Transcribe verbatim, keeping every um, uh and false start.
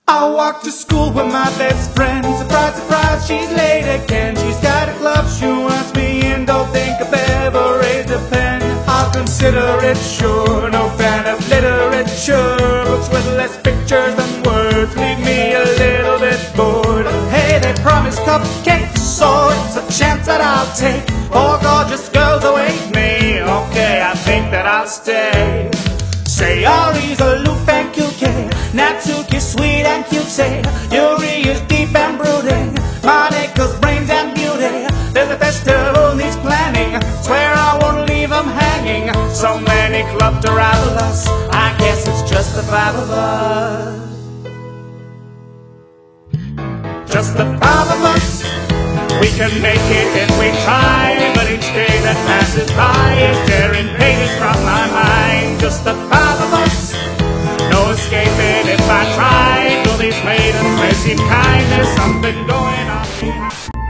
I walk to school with my best friend. Surprise, surprise, she's late again. She's got a club, she wants me in. Don't think I've ever raised a pen. I'll consider it, sure. No fan of literature. Books with less pictures than words leave me a little bit bored. Hey, they promise cupcakes, so it's a chance that I'll take. Four gorgeous girls await me. Okay, I think that I'll stay. Sayori's aloof and cute, Natsuki's sweet and cute, say Yuri is deep and brooding, Monika's brains and beauty. There's a festival needs planning, swear I won't leave them hanging. So many clubs to rival us, I guess it's just the five of us. Just the five of us, we can make it if we try. But each day that passes by is tearing pages from my mind. Just the five of us, no escaping if I try. Till these maidens may seem kind, there's something going on.